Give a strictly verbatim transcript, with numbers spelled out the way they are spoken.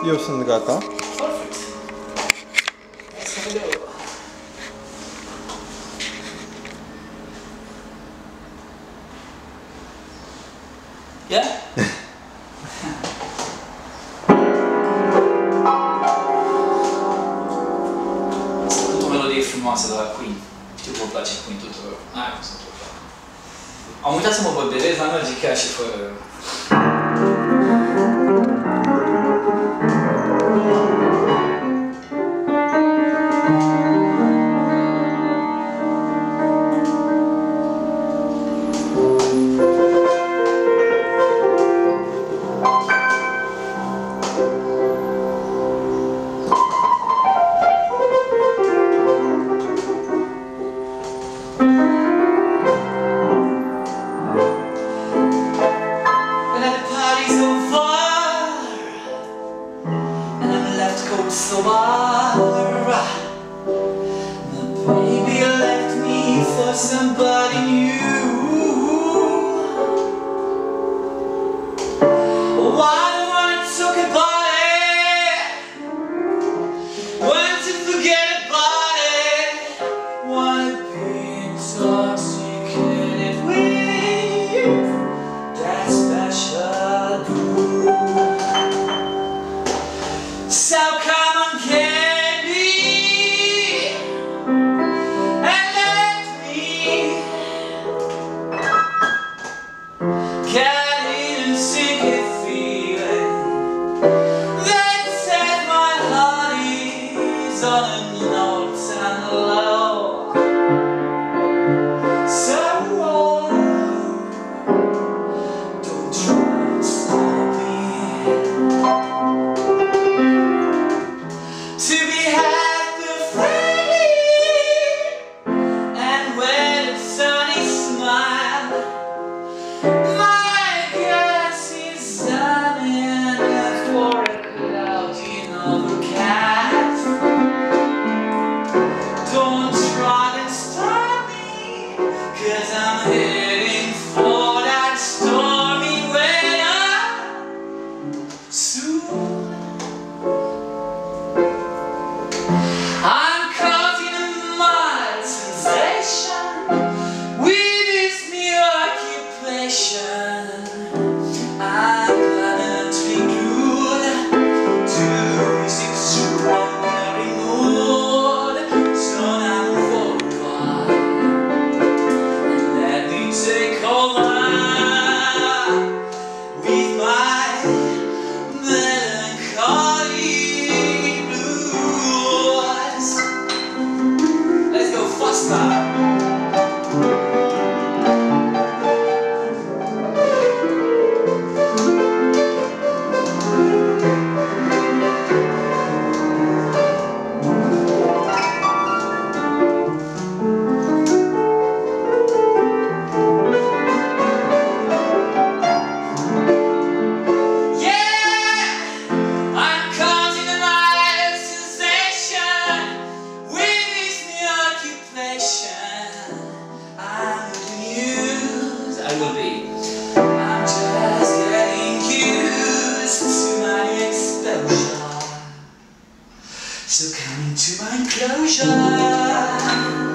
Eu sunt gata. Perfect. Let's have a go. Yeah? Sunt o melodie frumoasă de la Queen. Știu că vă place Queen tuturor. N-ai cum să nu vă placă. Am uitat să mă băberez, dar merge chiar și fără... So far, the baby left me for somebody new. Why do I talk about it? Want to forget about it? Wanna be intoxicated with that special brew. So come on, candy, and let me get in and sink a feeling that said my heart is on a note and low. So don't try to stop me. To be happy, friendly, and with a sunny smile, my guess is I'm in for a cloudy overcast. Don't try to stop me, 'cause I'm heading for that stormy weather soon. I'm caught in a mild sensation with this new occupation. I'm permanently glued to this extraordinary mood. So now move forward and let me take over with my melancholy. Stop. I will be. I'm just getting used to my exposure. So come into my enclosure.